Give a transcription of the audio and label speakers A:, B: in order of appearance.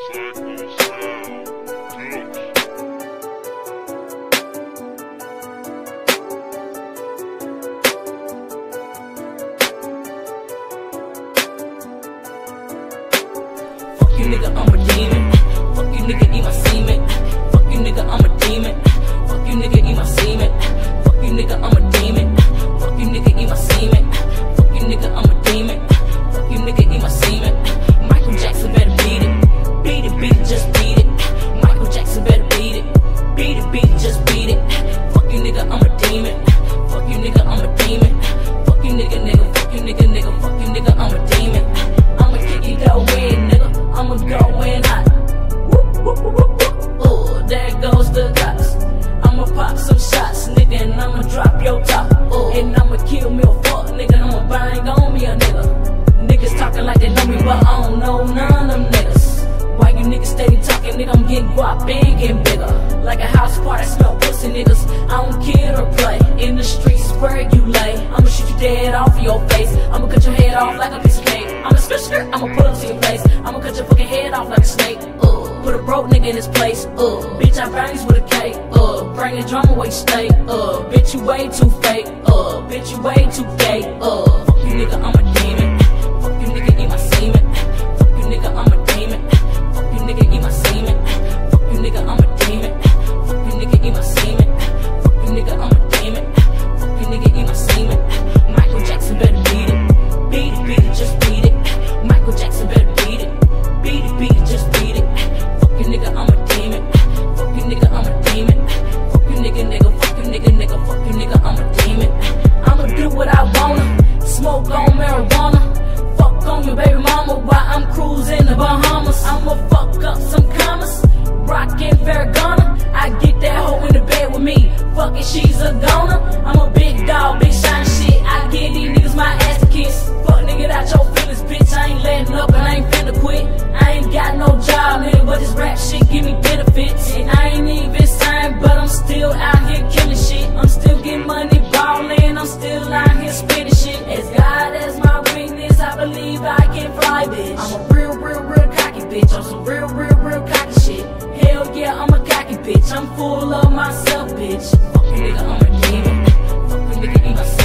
A: Fuck you, nigga, I'm a demon. Fuck you, nigga, eat my semen. Fuck you, nigga, I'm a demon. Fuck you, nigga, eat my semen. Fuck you, nigga, I'm a demon. Fuck you, nigga, eat my semen. Fuck you, nigga, I'm a demon. Fuck you, nigga, eat my semen. Michael Jackson better beat it. Beat it, beat it, just beat it. Michael Jackson better beat it. Beat it, beat it, just beat it. Fuck you, nigga, I'm a demon. Fuck you, nigga, I'm a demon. Fuck you, nigga, nigga. Fuck you, nigga, nigga. Fuck you, nigga, I'm a demon. I'ma kick it go in, nigga. I'ma go in hot. Ooh, there goes the cops. I'ma pop some shots, nigga, and I'ma drop your top. And I'ma kill me a fuck, nigga. I'ma bang on me a nigga. Niggas talking like they know me, but I don't know none of them niggas. Why you niggas steady talking, nigga? I'm getting guap big and bigger. Like a house party, I smell pussy, niggas. I don't kid or play. In the streets where you lay, I'ma shoot you dead off of your face. I'ma cut your head off like a piece of cake. I'ma spit skirt, I'ma pull up to your face. I'ma cut your fucking head off like a snake. Put a broke nigga in his place. Bitch, I bangs with a K. Bring a drama where you stay. Bitch, you way too fake. Bitch, you way too gay. Fuck you, nigga, I'm a demon. Fuck you, nigga, eat my semen. Fuck you, nigga, I'm a demon. Fuck you, nigga, eat my semen. Fuck you, nigga, I'm a demon. Fuck you, nigga, eat my semen. Fuck you, nigga, I'm a demon. Fuck you, nigga, eat my semen. Michael Jackson better beat it. Beat it, beat it, just beat it. Michael Jackson better beat it. Beat it, beat it, just beat it. Fuck you, nigga, I'm a demon. Fuck you, nigga, I'm a demon. Fuck you, nigga, nigga. Fuck you, nigga, nigga. Fuck you, nigga, I'm a demon. I'ma do what I wanna. Smoke on marijuana. Fuck on your baby mama while I'm cruising the Bahamas. I'ma fuck up some commas. Rockin' Farragona. I get that hoe in the bed with me. Fucking she's a goner. I'm a big dog, big shine shit. I give these niggas my ass to kiss. Fuck nigga out your feelings, bitch. I ain't letting up and I ain't finna quit. I ain't got no job, nigga, but this rap shit give me benefits. And I ain't even signed, but I'm still out here killing shit. I'm still getting money ballin', I'm still out here spitting shit. As God as my witness, I believe I can fly, bitch. I'm a real cocky bitch. I'm some real cocky shit. Hell yeah, I'm a cocky bitch. I'm full of myself, bitch. Fuck you, nigga, I'm a demon. Fuck you, nigga, eat my